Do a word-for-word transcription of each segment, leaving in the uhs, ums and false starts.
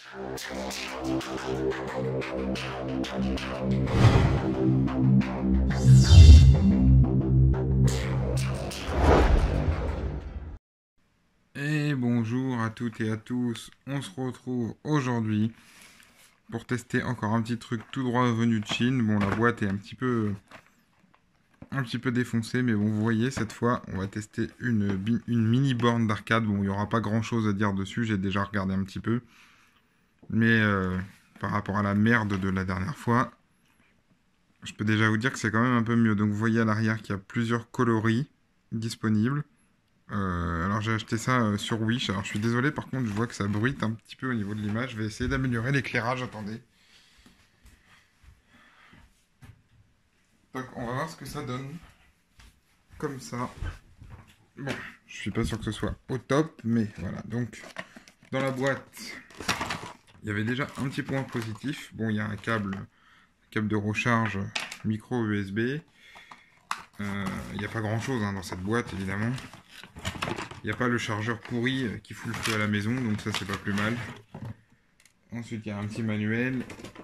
Et bonjour à toutes et à tous, on se retrouve aujourd'hui pour tester encore un petit truc tout droit venu de Chine. Bon, la boîte est un petit peu un petit peu défoncée, mais bon, vous voyez, cette fois on va tester une, une mini borne d'arcade. Bon, il n'y aura pas grand chose à dire dessus, j'ai déjà regardé un petit peu, mais euh, par rapport à la merde de la dernière fois, je peux déjà vous dire que c'est quand même un peu mieux. Donc vous voyez à l'arrière qu'il y a plusieurs coloris disponibles. Euh, alors j'ai acheté ça euh, sur Wish. Alors je suis désolé, par contre je vois que ça bruite un petit peu au niveau de l'image. Je vais essayer d'améliorer l'éclairage. Attendez. Donc on va voir ce que ça donne. Comme ça. Bon, je suis pas sûr que ce soit au top, mais voilà. Donc dans la boîte, il y avait déjà un petit point positif. Bon, il y a un câble, un câble de recharge micro U S B. Euh, Il n'y a pas grand chose hein, dans cette boîte évidemment. Il n'y a pas le chargeur pourri qui fout le feu à la maison, donc ça c'est pas plus mal. Ensuite il y a un petit manuel.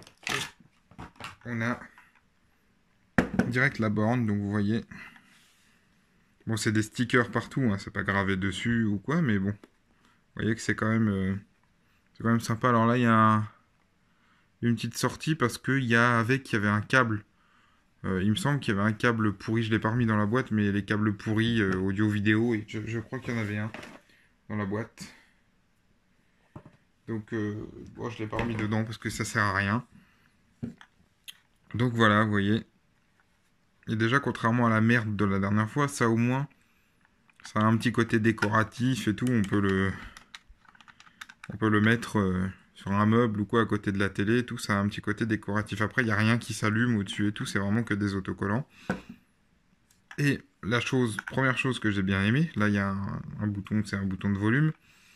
On a direct la borne, donc vous voyez. Bon, c'est des stickers partout, hein, c'est pas gravé dessus ou quoi, mais bon. Vous voyez que c'est quand même euh, c'est quand même sympa. Alors là, il y a un, une petite sortie parce qu'il y a avec, il y avait un câble. Euh, il me semble qu'il y avait un câble pourri, je l'ai pas remis dans la boîte, mais les câbles pourris euh, audio-vidéo, et je, je crois qu'il y en avait un dans la boîte. Donc, euh, bon, je l'ai pas remis dedans parce que ça sert à rien. Donc voilà, vous voyez. Et déjà, contrairement à la merde de la dernière fois, ça au moins, ça a un petit côté décoratif et tout. On peut le, on peut le mettre euh, sur un meuble ou quoi à côté de la télé et tout. Ça a un petit côté décoratif. Après, il n'y a rien qui s'allume au-dessus et tout. C'est vraiment que des autocollants. Et la chose, première chose que j'ai bien aimé, là il y a un, un bouton, c'est un bouton de volume.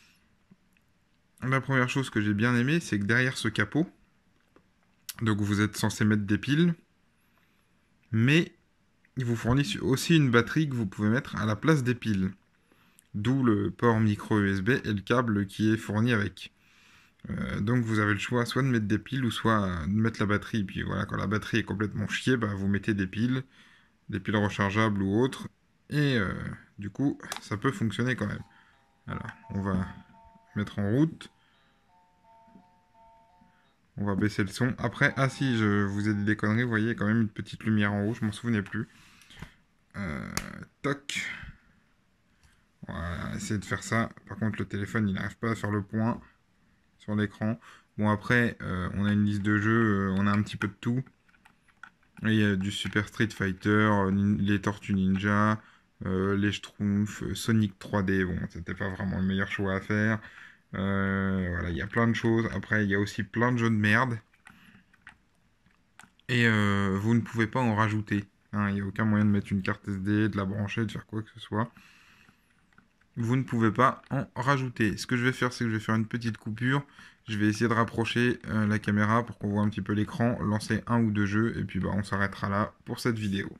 La première chose que j'ai bien aimé, c'est que derrière ce capot, donc vous êtes censé mettre des piles, mais ils vous fournissent aussi une batterie que vous pouvez mettre à la place des piles. D'où le port micro U S B et le câble qui est fourni avec. Euh, donc vous avez le choix soit de mettre des piles ou soit de mettre la batterie. Et puis voilà, quand la batterie est complètement chiée, bah, vous mettez des piles, des piles rechargeables ou autres. Et euh, du coup, ça peut fonctionner quand même. Alors, on va mettre en route. On va baisser le son. Après, ah si, je vous ai dit des conneries, vous voyez quand même une petite lumière en rouge, je m'en souvenais plus. Euh, toc. Voilà, essayez de faire ça. Par contre, le téléphone, il n'arrive pas à faire le point sur l'écran. Bon, après, euh, on a une liste de jeux, euh, on a un petit peu de tout. Il y a du Super Street Fighter, euh, les Tortues Ninja, euh, les Schtroumpfs, euh, Sonic trois D. Bon, c'était pas vraiment le meilleur choix à faire. Euh, voilà, il y a plein de choses. Après, il y a aussi plein de jeux de merde. Et euh, vous ne pouvez pas en rajouter. Hein, il n'y a aucun moyen de mettre une carte S D, de la brancher, de faire quoi que ce soit. Vous ne pouvez pas en rajouter. Ce que je vais faire, c'est que je vais faire une petite coupure. Je vais essayer de rapprocher euh, la caméra pour qu'on voit un petit peu l'écran, lancer un ou deux jeux, et puis bah, on s'arrêtera là pour cette vidéo.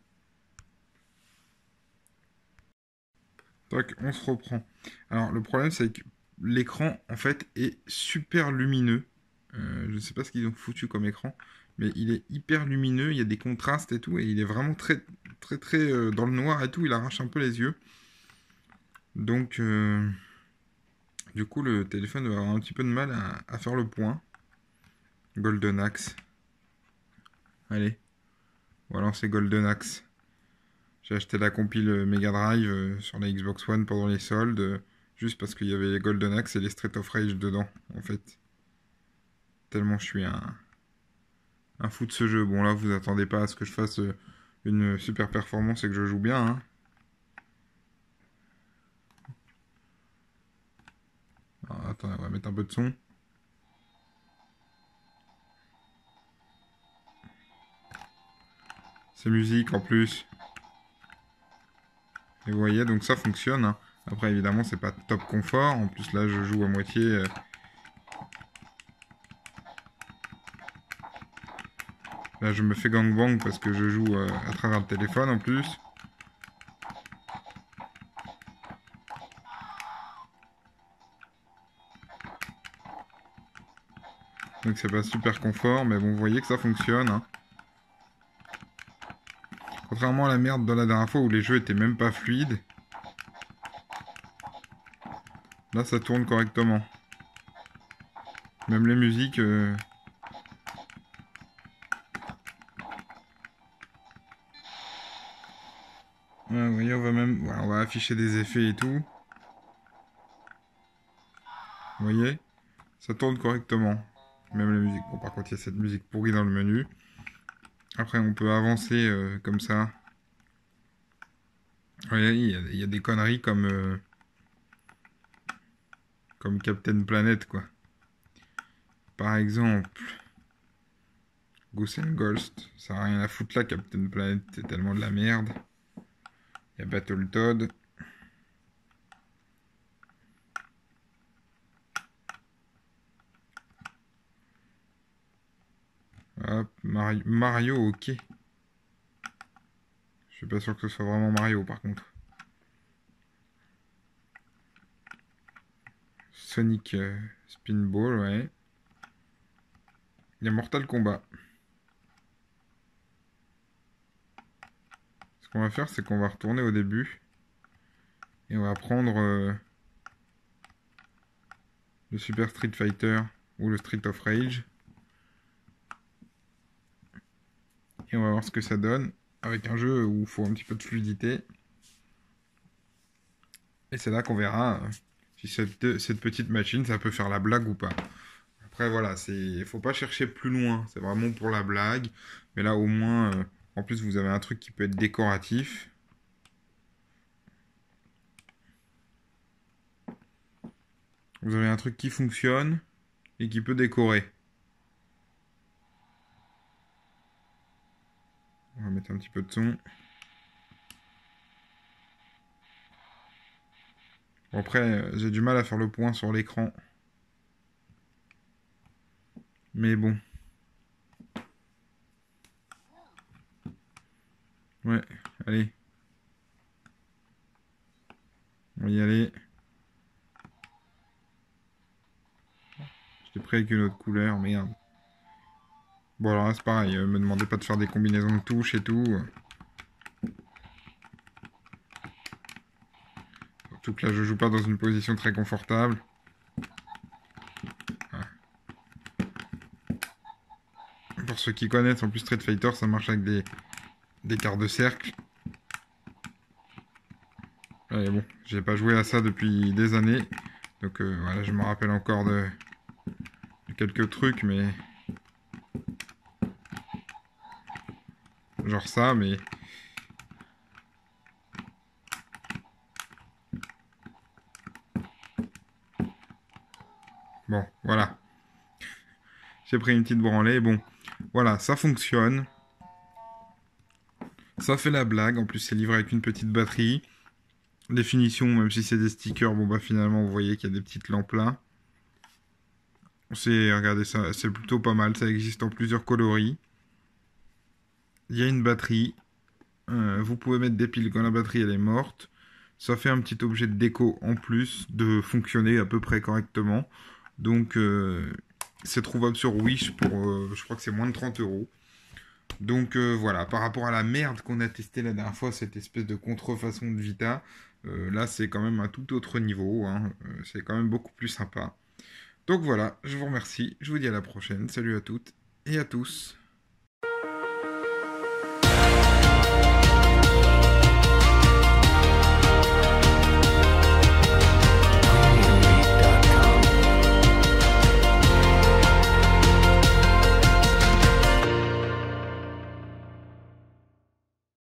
Donc, on se reprend. Alors, le problème, c'est que l'écran, en fait, est super lumineux. Euh, je ne sais pas ce qu'ils ont foutu comme écran, mais il est hyper lumineux, il y a des contrastes et tout, et il est vraiment très, très, très euh, dans le noir et tout, il arrache un peu les yeux. Donc, euh, du coup, le téléphone va avoir un petit peu de mal à, à faire le point. Golden Axe. Allez, voilà, c'est Golden Axe. J'ai acheté la compile Mega Drive euh, sur la Xbox One pendant les soldes, euh, juste parce qu'il y avait les Golden Axe et les Street of Rage dedans, en fait. Tellement je suis un, un fou de ce jeu. Bon, là, vous attendez pas à ce que je fasse euh, une super performance et que je joue bien, hein. Alors, attends, on va mettre un peu de son. C'est musique en plus. Et vous voyez, donc ça fonctionne, hein. Après, évidemment, c'est pas top confort. En plus, là, je joue à moitié. Euh... Là, je me fais gangbang parce que je joue euh, à travers le téléphone en plus. Donc c'est pas super confort, mais bon, vous voyez que ça fonctionne. Hein. Contrairement à la merde de la dernière fois où les jeux étaient même pas fluides. Là, ça tourne correctement. Même les musiques... Euh... Ouais, vous voyez, on va même... Ouais, on va afficher des effets et tout. Vous voyez? Ça tourne correctement. Même la musique. Bon, par contre, il y a cette musique pourrie dans le menu. Après, on peut avancer euh, comme ça. Vous voyez, il y, a, il y a des conneries comme... Euh... Comme Captain Planet, quoi. Par exemple... Goose and Ghost. Ça n'a rien à foutre là, Captain Planet. C'est tellement de la merde. Il y a Battletoad. Hop, Mario, Mario, ok. Je suis pas sûr que ce soit vraiment Mario par contre. Sonic euh, Spinball, ouais. Il y a Mortal Kombat. Ce qu'on va faire, c'est qu'on va retourner au début. Et on va prendre euh, le Super Street Fighter ou le Street of Rage. Et on va voir ce que ça donne avec un jeu où il faut un petit peu de fluidité. Et c'est là qu'on verra euh, si cette, cette petite machine, ça peut faire la blague ou pas. Après, voilà, il ne faut pas chercher plus loin. C'est vraiment pour la blague. Mais là, au moins, euh, en plus, vous avez un truc qui peut être décoratif. Vous avez un truc qui fonctionne et qui peut décorer. On va mettre un petit peu de son. Bon, après, j'ai du mal à faire le point sur l'écran. Mais bon. Ouais, allez. On va y aller. J'étais prêt avec une autre couleur, merde. Bon, alors là, c'est pareil. Euh, me demandez pas de faire des combinaisons de touches et tout. Surtout que là, je joue pas dans une position très confortable. Pour ceux qui connaissent, en plus Street Fighter, ça marche avec des, des quarts de cercle. Allez, bon, j'ai pas joué à ça depuis des années. Donc euh, voilà, je me rappelle encore de, de quelques trucs, mais... Genre ça, mais... Bon, voilà. J'ai pris une petite branlée. Bon, voilà, ça fonctionne. Ça fait la blague. En plus, c'est livré avec une petite batterie. Les finitions, même si c'est des stickers, bon bah finalement, vous voyez qu'il y a des petites lampes là. C'est, regardez ça, c'est plutôt pas mal. Ça existe en plusieurs coloris. Il y a une batterie. Euh, vous pouvez mettre des piles quand la batterie elle est morte. Ça fait un petit objet de déco en plus de fonctionner à peu près correctement. Donc euh, c'est trouvable sur Wish pour, euh, je crois que c'est moins de trente euros. Donc euh, voilà, par rapport à la merde qu'on a testé la dernière fois, cette espèce de contrefaçon de Vita, euh, là c'est quand même un tout autre niveau, hein. Euh, c'est quand même beaucoup plus sympa. Donc voilà, je vous remercie, je vous dis à la prochaine, salut à toutes et à tous.